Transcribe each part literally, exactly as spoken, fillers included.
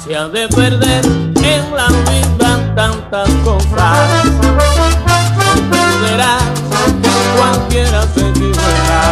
se ha de perder en la vida tantas cosas. Comprenderás que cualquiera se equivoca.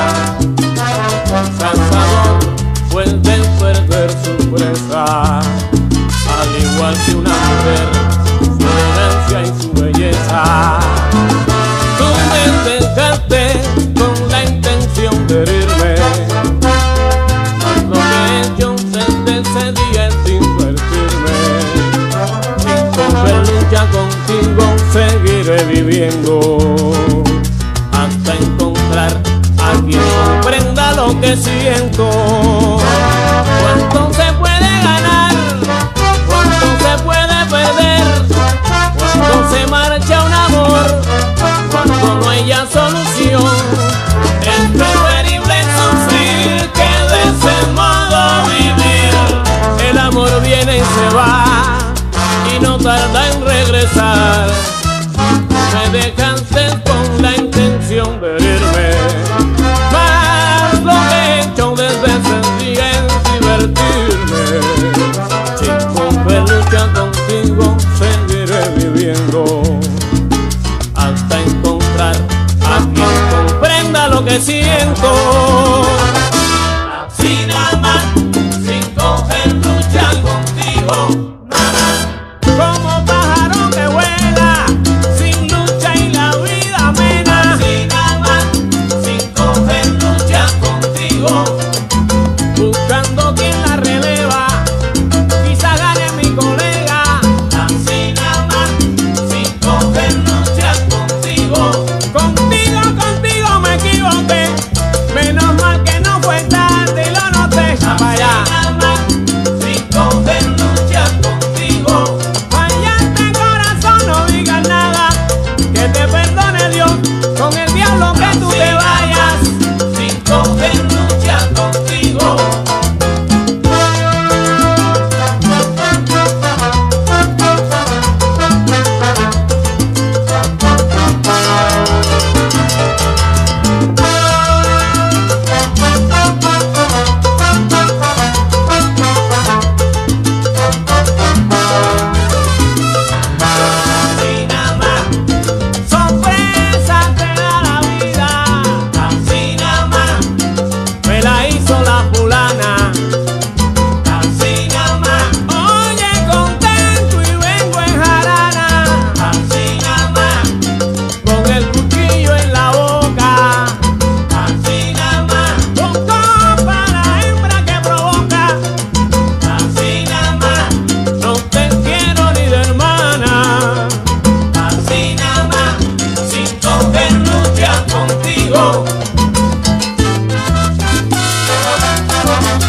Cazador puede perder su presa, al igual que una mujer, su elegancia y su belleza. Tú me dejaste con la intención de herirme, mas lo que he hecho desde ese día es invertirme. Sin coger lucha contigo seguiré viviendo hasta encontrar a quien comprenda lo que siento. ¿Cuánto se puede ganar? ¿Cuánto se puede perder? ¿Cuánto se marcha un amor? Cuando no haya solución. Es preferible sufrir que de ese modo vivir. El amor viene y se va y no tarda en regresar. Me dejaste con la intención de herirme, mas lo que he hecho desde ese día es divertirme. Sin romper lucha contigo seguiré viviendo hasta encontrar a quien comprenda lo que siento. Así nada más, sin coger lucha contigo. Como pájaro que vuela, sin lucha y la vida amena. Así nada más, sin coger lucha contigo. Buscando quien la releva, quizá gane mi colega. Así nada más, sin coger lucha contigo. Contigo, contigo me equivoqué. Menos mal que no fue tarde y lo noté. Para allá. Así nada más, sin coger lucha contigo. Que te perdone Dios, con el diablo que tú te vayas, sin coger lucha contigo. Contigo.